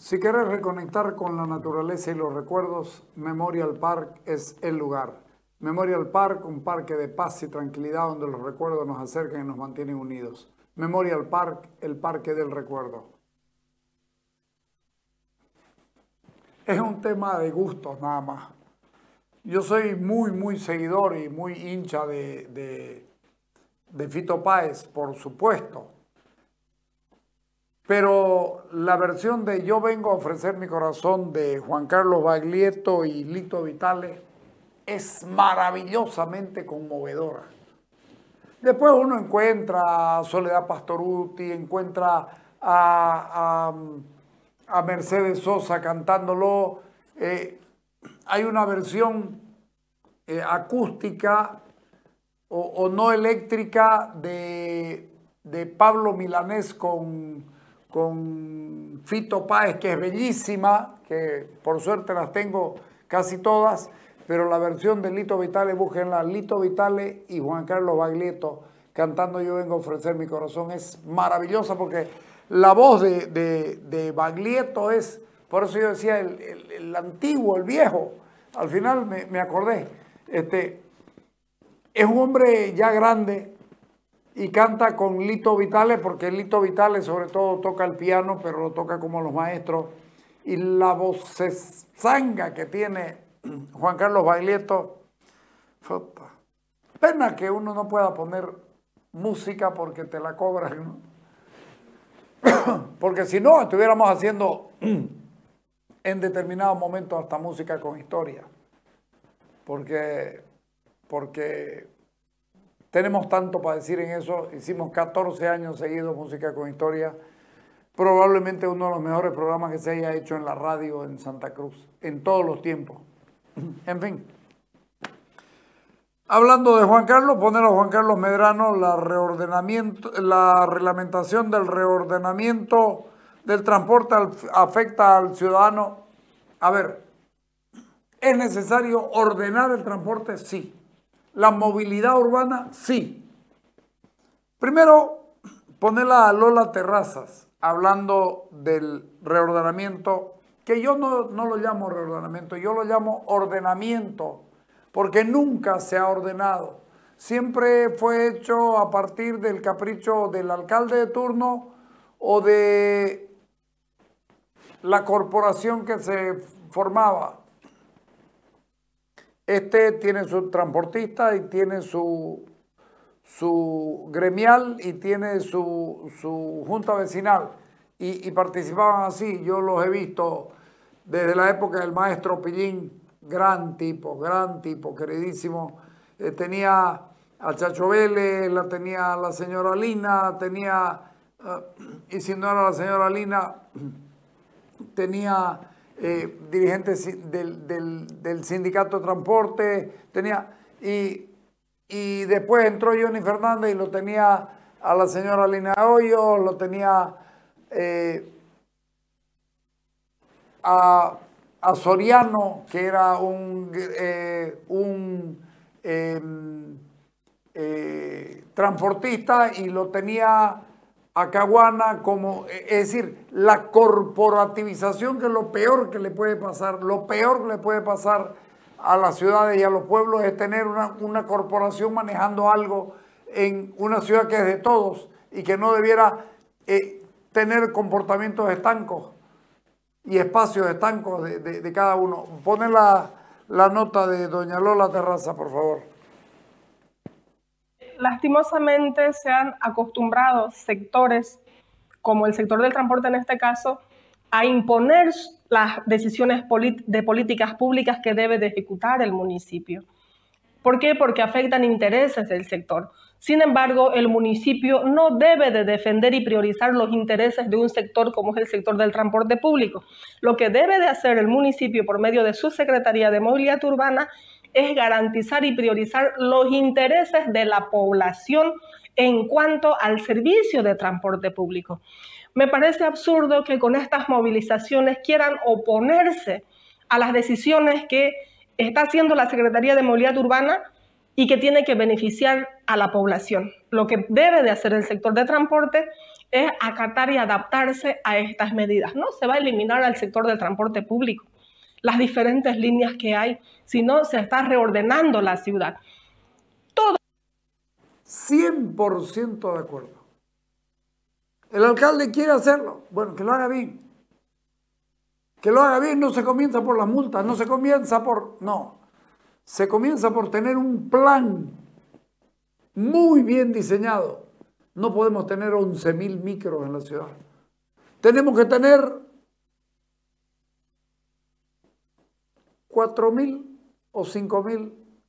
Si quieres reconectar con la naturaleza y los recuerdos, Memorial Park es el lugar. Memorial Park, un parque de paz y tranquilidad donde los recuerdos nos acercan y nos mantienen unidos. Memorial Park, el parque del recuerdo. Es un tema de gustos nada más. Yo soy muy seguidor y muy hincha de Fito Páez, por supuesto. Pero la versión de Yo vengo a ofrecer mi corazón de Juan Carlos Baglietto y Lito Vitale es maravillosamente conmovedora. Después uno encuentra a Soledad Pastorutti, encuentra a Mercedes Sosa cantándolo. Hay una versión acústica o no eléctrica de Pablo Milanés con Fito Páez, que es bellísima, que por suerte las tengo casi todas, pero la versión de Lito Vitale, búsquenla, Lito Vitale y Juan Carlos Baglietto cantando Yo vengo a ofrecer mi corazón, es maravillosa porque la voz de Baglietto es, por eso yo decía, el antiguo, el viejo, al final me acordé, es un hombre ya grande, y canta con Lito Vitale, porque Lito Vitale sobre todo toca el piano, pero lo toca como los maestros. Y la vocesanga que tiene Juan Carlos Baglietto, pena que uno no pueda poner música porque te la cobran, ¿no? Porque si no, estuviéramos haciendo en determinados momentos hasta música con historia. Porque tenemos tanto para decir en eso. Hicimos 14 años seguidos música con historia. Probablemente uno de los mejores programas que se haya hecho en la radio en Santa Cruz, en todos los tiempos. En fin. Hablando de Juan Carlos, poner a Juan Carlos Medrano la reglamentación del reordenamiento del transporte afecta al ciudadano. A ver, ¿es necesario ordenar el transporte? Sí. La movilidad urbana, sí. Primero, ponerla a Lola Terrazas, hablando del reordenamiento, que yo no lo llamo reordenamiento, yo lo llamo ordenamiento, porque nunca se ha ordenado. Siempre fue hecho a partir del capricho del alcalde de turno o de la corporación que se formaba. Tiene su transportista y tiene su gremial y tiene su junta vecinal y participaban así. Yo los he visto desde la época del maestro Pillín, gran tipo, queridísimo. Tenía a Chacho Vélez, la tenía la señora Lina, y si no era la señora Lina, tenía dirigentes del sindicato de transporte, y después entró Johnny Fernández y lo tenía a la señora Lina Hoyos, lo tenía a Soriano, que era un transportista, y lo tenía a Caguana como, es decir, la corporativización, que es lo peor que le puede pasar, a las ciudades y a los pueblos es tener una corporación manejando algo en una ciudad que es de todos y que no debiera tener comportamientos estancos y espacios estancos de cada uno. Pone la nota de doña Lola Terraza, por favor. Lastimosamente se han acostumbrado sectores, como el sector del transporte en este caso, a imponer las decisiones de políticas públicas que debe de ejecutar el municipio. ¿Por qué? Porque afectan intereses del sector. Sin embargo, el municipio no debe de defender y priorizar los intereses de un sector como es el sector del transporte público. Lo que debe de hacer el municipio por medio de su Secretaría de Movilidad Urbana es garantizar y priorizar los intereses de la población en cuanto al servicio de transporte público. Me parece absurdo que con estas movilizaciones quieran oponerse a las decisiones que está haciendo la Secretaría de Movilidad Urbana y que tiene que beneficiar a la población. Lo que debe de hacer el sector de transporte es acatar y adaptarse a estas medidas. No se va a eliminar al sector del transporte público, las diferentes líneas que hay, sino se está reordenando la ciudad. Todo. 100% de acuerdo. El alcalde quiere hacerlo, bueno, que lo haga bien. Que lo haga bien, no se comienza por las multas, no se comienza por... No, se comienza por tener un plan muy bien diseñado. No podemos tener 11.000 micros en la ciudad. Tenemos que tener 4.000 o 5.000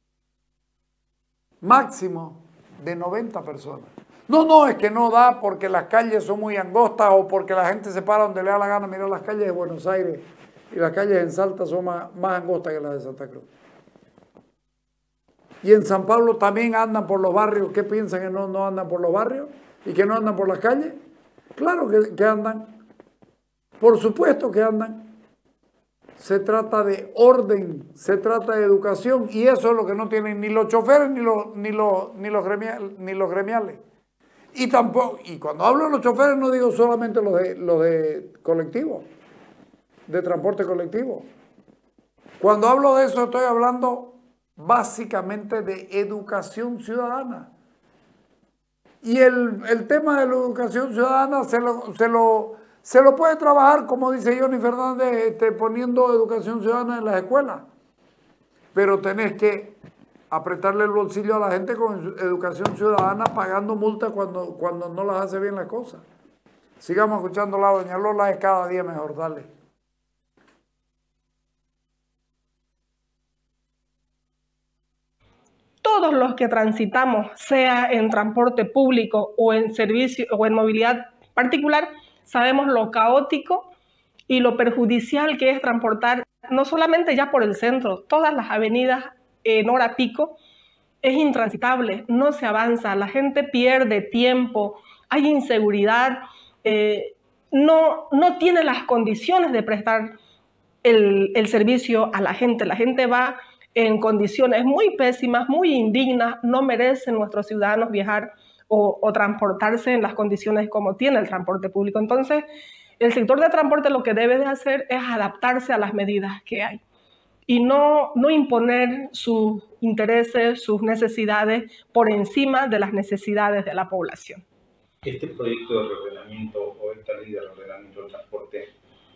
máximo de 90 personas. No, es que no da porque las calles son muy angostas o porque la gente se para donde le da la gana. Mira las calles de Buenos Aires y las calles en Salta son más angostas que las de Santa Cruz. Y en San Pablo también andan por los barrios. ¿Qué piensan que no andan por los barrios y que no andan por las calles? Claro que andan. Por supuesto que andan. Se trata de orden, se trata de educación y eso es lo que no tienen ni los choferes ni los gremiales. Y tampoco, y cuando hablo de los choferes no digo solamente los de colectivo, de transporte colectivo. Cuando hablo de eso estoy hablando básicamente de educación ciudadana. Y el tema de la educación ciudadana se lo puede trabajar, como dice Johnny Fernández, poniendo educación ciudadana en las escuelas. Pero tenés que apretarle el bolsillo a la gente con educación ciudadana, pagando multas cuando no las hace bien las cosas. Sigamos escuchándola, doña Lola, es cada día mejor, dale. Todos los que transitamos, sea en transporte público o en servicio o en movilidad particular, sabemos lo caótico y lo perjudicial que es transportar, no solamente ya por el centro, todas las avenidas en hora pico, es intransitable, no se avanza, la gente pierde tiempo, hay inseguridad, no tiene las condiciones de prestar el servicio a la gente va en condiciones muy pésimas, muy indignas, no merecen nuestros ciudadanos viajar o transportarse en las condiciones como tiene el transporte público. Entonces, el sector de transporte lo que debe de hacer es adaptarse a las medidas que hay y no imponer sus intereses, sus necesidades por encima de las necesidades de la población. Este proyecto de reordenamiento o esta ley de reordenamiento del transporte,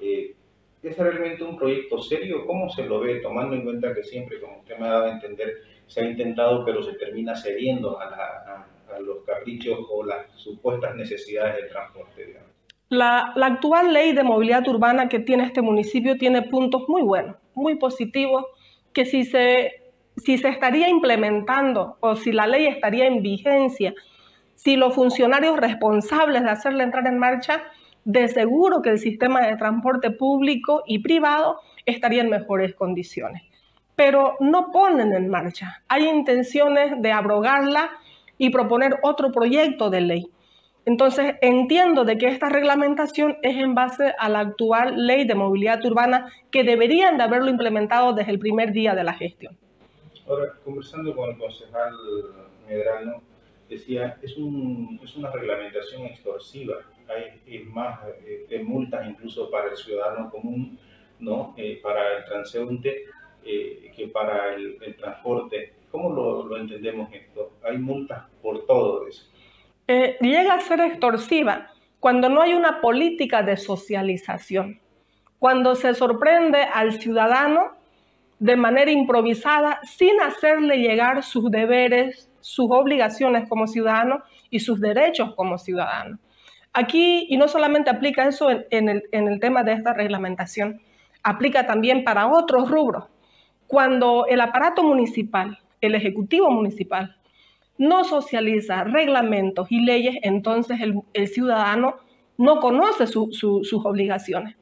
¿es realmente un proyecto serio? ¿Cómo se lo ve, tomando en cuenta que siempre, como usted me ha dado a entender, se ha intentado pero se termina cediendo a los caprichos o las supuestas necesidades del transporte, digamos? La actual ley de movilidad urbana que tiene este municipio tiene puntos muy buenos, muy positivos, que si se estaría implementando o si la ley estaría en vigencia, si los funcionarios responsables de hacerla entrar en marcha, de seguro que el sistema de transporte público y privado estaría en mejores condiciones. Pero no ponen en marcha. Hay intenciones de abrogarla y proponer otro proyecto de ley. Entonces, entiendo de que esta reglamentación es en base a la actual ley de movilidad urbana que deberían de haberlo implementado desde el primer día de la gestión. Ahora, conversando con el concejal Medrano, decía, es una reglamentación extorsiva. Hay más de multas incluso para el ciudadano común, ¿no? Para el transeúnte, que para el transporte. ¿Cómo lo entendemos esto? Hay multas por todo eso. Llega a ser extorsiva cuando no hay una política de socialización, cuando se sorprende al ciudadano de manera improvisada sin hacerle llegar sus deberes, sus obligaciones como ciudadano y sus derechos como ciudadano. Aquí, y no solamente aplica eso en el tema de esta reglamentación, aplica también para otros rubros. Cuando el aparato municipal, el ejecutivo municipal, no socializa reglamentos y leyes, entonces el ciudadano no conoce sus obligaciones.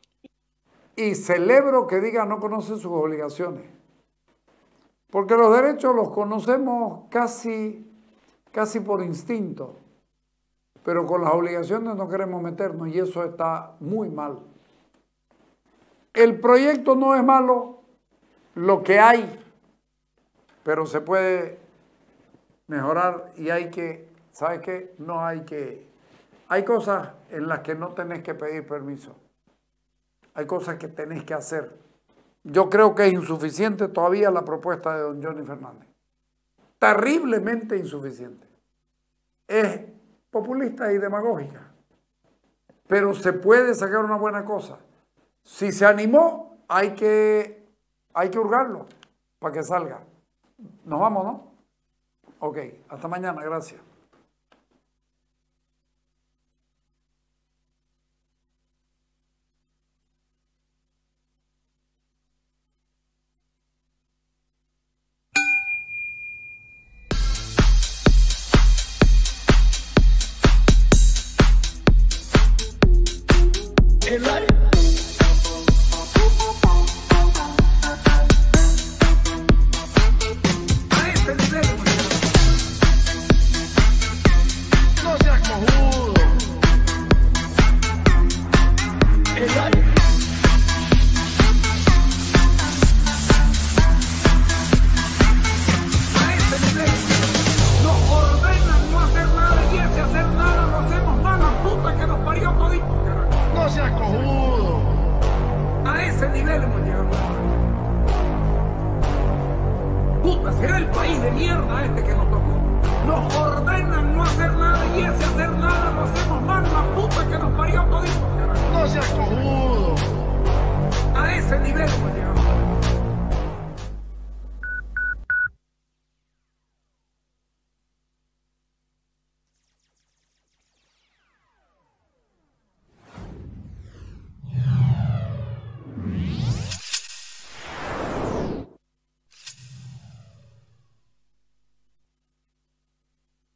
Y celebro que diga no conoce sus obligaciones, porque los derechos los conocemos casi por instinto, pero con las obligaciones no queremos meternos y eso está muy mal. El proyecto no es malo, lo que hay, pero se puede mejorar y hay que, ¿sabe qué? No hay que Hay cosas en las que no tenés que pedir permiso. Hay cosas que tenés que hacer. Yo creo que es insuficiente todavía la propuesta de don Johnny Fernández. Terriblemente insuficiente. Es populista y demagógica. Pero se puede sacar una buena cosa. Si se animó, hay que hurgarlo para que salga. Nos vamos, ¿no? Ok, hasta mañana, gracias. Era el país de mierda este que nos tocó. Nos ordenan no hacer nada y ese hacer nada lo hacemos mal, la puta que nos parió todito. No seas cojudo.